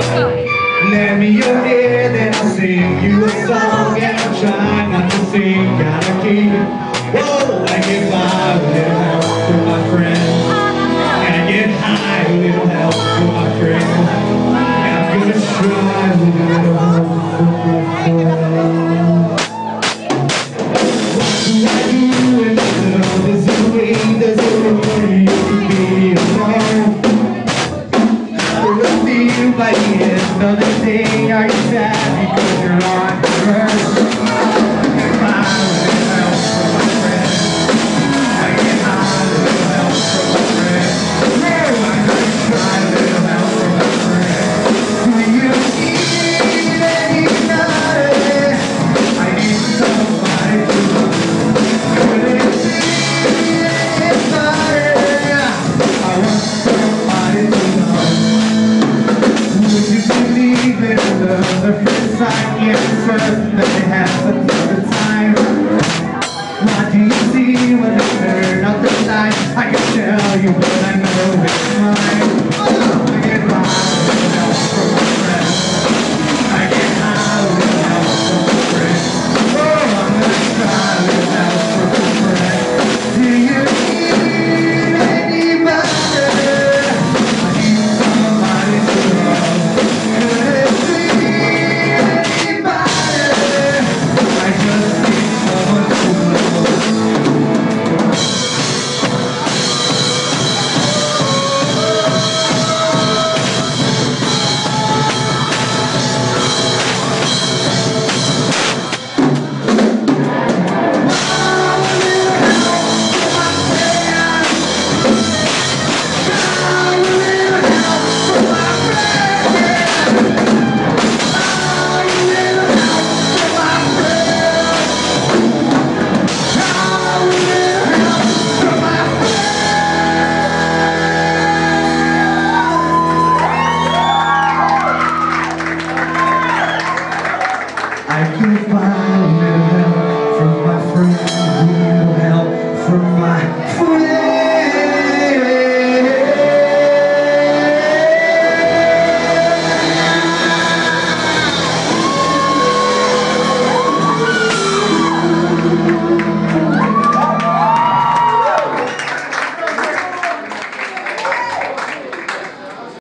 Lend me your ear, then I'll sing you a song. And I'm trying not to sing, gotta keep it. Whoa, I get by with a little help from my friends. And I get high with a little help from my friends. And I'm gonna try with a little help from my friends. What do I do when love is away? There's a way you can be alone. By the end of the day, are you sad because you're on your own? I get high with a little help from my friends. I get high with a little help from my friends. I'm gonna try a little help from my friends. Do you need anybody? I need somebody to love. Will you need anybody? I want somebody to love. Would you believe in love? The first sign, yes, certain that they have another time. What do you see when they turn out the light? I can tell you, but I know it's mine.